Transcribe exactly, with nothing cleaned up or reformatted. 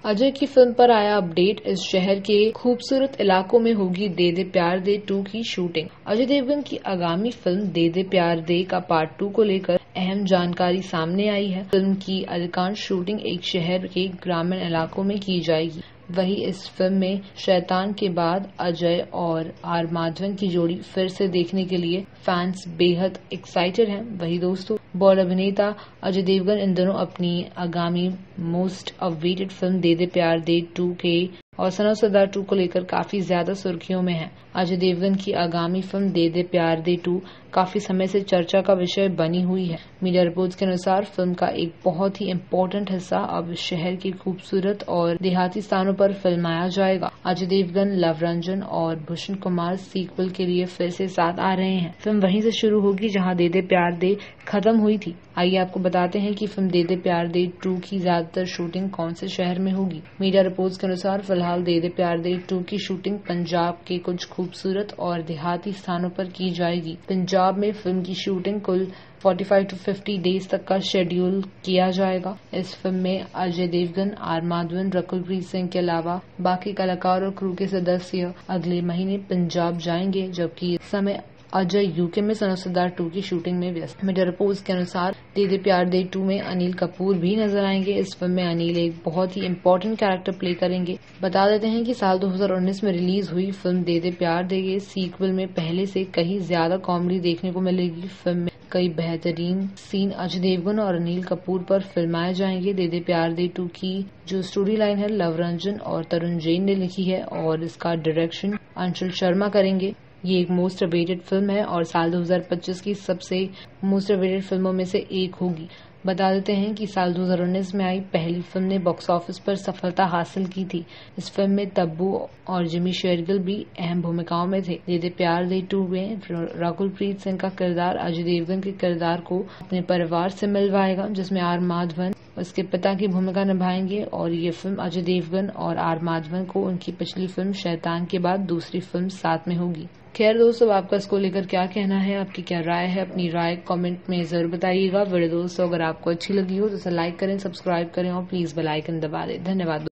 अजय की फिल्म पर आया अपडेट। इस शहर के खूबसूरत इलाकों में होगी दे दे प्यार दे टू की शूटिंग। अजय देवगन की आगामी फिल्म दे दे प्यार दे का पार्ट टू को लेकर अहम जानकारी सामने आई है। फिल्म की अधिकांश शूटिंग एक शहर के ग्रामीण इलाकों में की जाएगी। वहीं इस फिल्म में शैतान के बाद अजय और आर माधवन की जोड़ी फिर से देखने के लिए फैंस बेहद एक्साइटेड हैं। वहीं दोस्तों, बॉलीवुड अभिनेता अजय देवगन इन दिनों अपनी आगामी मोस्ट अवेटेड फिल्म दे दे प्यार दे टू के और सन ऑफ सरदार टू को लेकर काफी ज्यादा सुर्खियों में है। अजय देवगन की आगामी फिल्म दे दे प्यार दे टू काफी समय से चर्चा का विषय बनी हुई है। मीडिया रिपोर्ट्स के अनुसार फिल्म का एक बहुत ही इम्पोर्टेंट हिस्सा अब शहर के खूबसूरत और देहाती स्थानों पर फिल्माया जाएगा। अजय देवगन, लव रंजन और भूषण कुमार सीक्वल के लिए फिर से साथ आ रहे हैं। फिल्म वहीं से शुरू होगी जहां दे दे प्यार दे खत्म हुई थी। आइए आपको बताते हैं कि फिल्म दे दे प्यार दे टू की ज्यादातर शूटिंग कौन से शहर में होगी। मीडिया रिपोर्ट्स के अनुसार फिलहाल दे दे प्यार दे टू की शूटिंग पंजाब के कुछ खूबसूरत और देहाती स्थानों पर की जाएगी। पंजाब में फिल्म की शूटिंग कुल पैंतालीस टू पचास डेज तक का शेड्यूल किया जाएगा। इस फिल्म में अजय देवगन, आर माधवन, रकुलप्रीत सिंह के अलावा बाकी कलाकार और क्रू के सदस्य अगले महीने पंजाब जाएंगे, जबकि इस समय अजय यूके में सन ऑफ सरदार टू की शूटिंग में व्यस्त। मीडिया रिपोर्ट्स के अनुसार दे दे प्यार दे टू में अनिल कपूर भी नजर आएंगे। इस फिल्म में अनिल एक बहुत ही इम्पोर्टेंट कैरेक्टर प्ले करेंगे। बता देते हैं कि साल दो हज़ार उन्नीस में रिलीज हुई फिल्म दे दे प्यार दे के सीक्वल में पहले से कहीं ज्यादा कॉमेडी देखने को मिलेगी। फिल्म में कई बेहतरीन सीन अजय देवगन और अनिल कपूर पर फिल्माए जाएंगे। दे दे प्यार दे टू की जो स्टोरी लाइन है लव रंजन और तरुण जैन ने लिखी है और इसका डायरेक्शन अंशुल शर्मा करेंगे। ये एक मोस्ट अवेटेड फिल्म है और साल दो हज़ार पच्चीस की सबसे मोस्ट अवेटेड फिल्मों में से एक होगी। बता देते हैं कि साल दो हज़ार उन्नीस में आई पहली फिल्म ने बॉक्स ऑफिस पर सफलता हासिल की थी। इस फिल्म में तब्बू और जिमी शेरगिल भी अहम भूमिकाओं में थे। दे दे प्यार दे टू में रकुलप्रीत सिंह का किरदार अजय देवगन के किरदार को अपने परिवार से मिलवाएगा, जिसमें आर माधवन उसके पिता की भूमिका निभाएंगे और ये फिल्म अजय देवगन और आर माधवन को उनकी पिछली फिल्म शैतान के बाद दूसरी फिल्म साथ में होगी। खैर दोस्तों, आपका इसको लेकर क्या कहना है, आपकी क्या राय है, अपनी राय कमेंट में जरूर बताइएगा। वीडियो दोस्तों अगर आपको अच्छी लगी हो तो इसे लाइक करें, सब्सक्राइब करें और प्लीज बेल आइकन दबा दें। धन्यवाद।